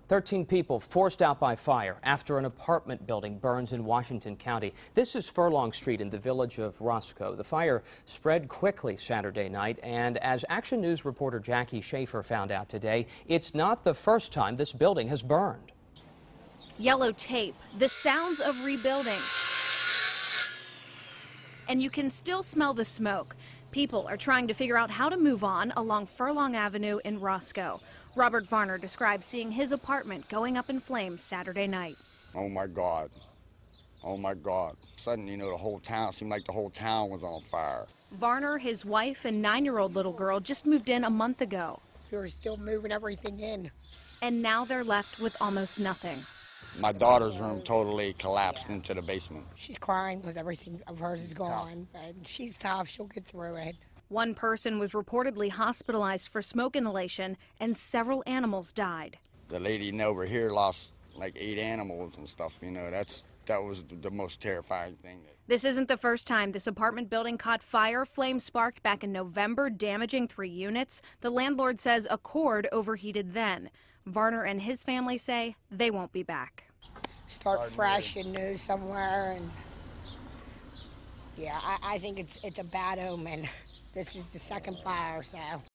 13 people forced out by fire after an apartment building burns in Washington County. This is Furlong Street in the village of Roscoe. The fire spread quickly Saturday night, and as Action News reporter Jackie Schaefer found out today, it's not the first time this building has burned. Yellow tape, the sounds of rebuilding. And you can still smell the smoke. People are trying to figure out how to move on along Furlong Avenue in Roscoe. Robert Varner described seeing his apartment going up in flames Saturday night. Oh my God. Oh my God. Suddenly, the whole town seemed like the whole town was on fire. Varner, his wife, and 9-year-old little girl just moved in a month ago. We were still moving everything in. And now they're left with almost nothing. My daughter's room totally collapsed into the basement. She's crying because everything of hers is gone, but she's tough. She'll get through it. One person was reportedly hospitalized for smoke inhalation, and several animals died. The lady over here lost like 8 animals and stuff. That was the most terrifying thing. This isn't the first time this apartment building caught fire. Flames sparked back in November, damaging 3 units. The landlord says a cord overheated then. Varner and his family say they won't be back. Start fresh and new somewhere, and yeah, I think it's a bad omen. This is the second fire, so.